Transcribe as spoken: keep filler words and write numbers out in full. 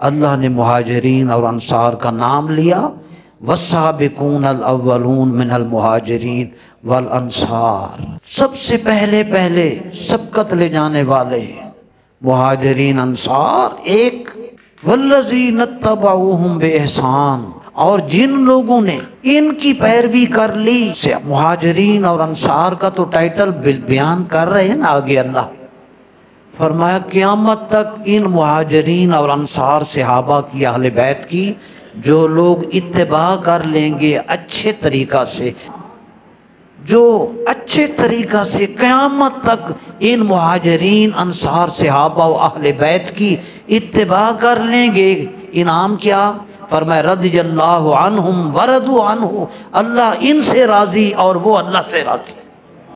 अल्लाह ने मुहाजिरीन और अंसार का नाम लिया, वस्साबिकून अल अव्वलून मिनल मुहाजिरीन वल अंसार, सबसे पहले पहले सबकत ले जाने वाले मुहाजिरीन अंसार एक, वल्लज़ीन तबऊहुम बेइहसान, और जिन लोगों ने इनकी पैरवी कर ली। से मुहाजिरीन और अंसार का तो टाइटल बयान कर रहे हैं ना आगे अल्लाह फरमाया क़यामत तक इन मुहाजिरीन और अंसार सहाबा की अहले बैत की जो लोग इत्तिबा कर लेंगे अच्छे तरीक़ा से, जो अच्छे तरीक़ा से क़यामत तक इन मुहाजिरीन अंसार सहाबा और अहले बैत की इत्तिबा कर लेंगे, इनाम क्या? फरमाया रज़ियल्लाहु अन्हुम वरदू अन्हु, अल्लाह इनसे राज़ी और वो अल्लाह से राज़ी।